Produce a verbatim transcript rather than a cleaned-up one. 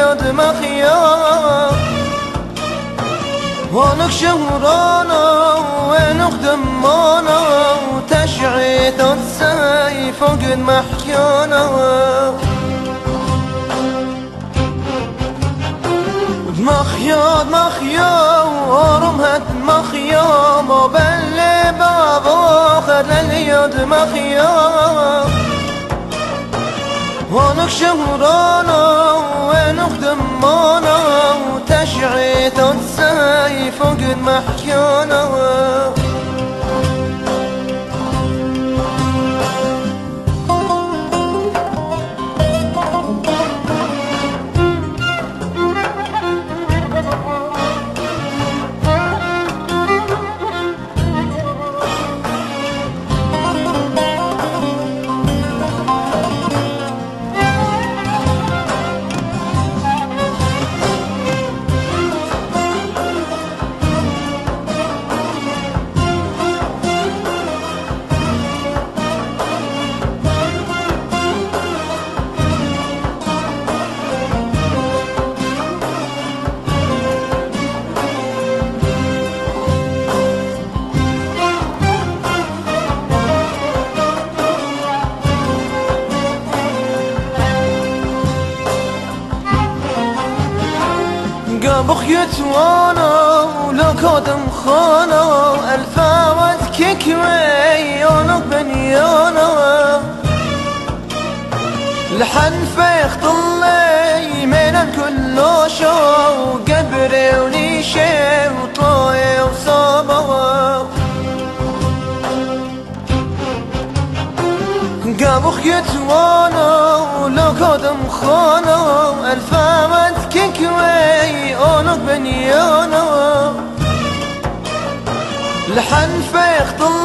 اليد مخيار ونك شهرانا ونخدم مانا وتشعيت السيف وقد محكانا مخيا مخيا ورمهت مخيا ما بل بابا خد اليد مخيا ونك شهرانا ونخدم مانا وتشعيت السيف وقد محكانا بخيت وانا ولا كادم خانا الفاوت كيكوي ونق بنيانا لحن فيخ طلي من كل شو وقبري ونيشي وطاي وصابا بخيت وانا ولا كادم خانا الفاوت كيكوي ونق بنيانا لحن فيخ طلي